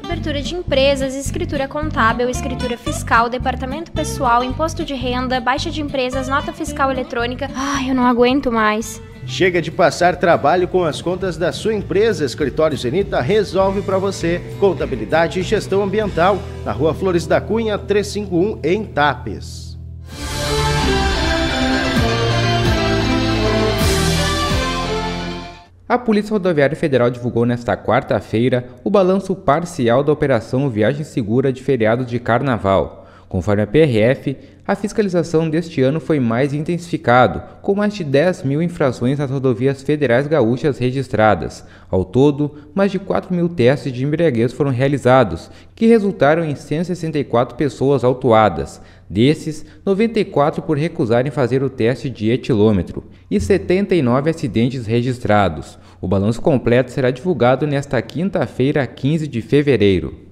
abertura de empresas, escritura contábil, escritura fiscal, departamento pessoal, imposto de renda, baixa de empresas, nota fiscal eletrônica. Ai, eu não aguento mais. Chega de passar trabalho com as contas da sua empresa. Escritório Zenita resolve para você. Contabilidade e gestão ambiental, na Rua Flores da Cunha, 351, em Tapes. A Polícia Rodoviária Federal divulgou nesta quarta-feira o balanço parcial da Operação Viagem Segura de feriado de Carnaval. Conforme a PRF, a fiscalização deste ano foi mais intensificado, com mais de 10 mil infrações nas rodovias federais gaúchas registradas. Ao todo, mais de 4 mil testes de embriaguez foram realizados, que resultaram em 164 pessoas autuadas. Desses, 94 por recusarem fazer o teste de etilômetro e 79 acidentes registrados. O balanço completo será divulgado nesta quinta-feira, 15 de fevereiro.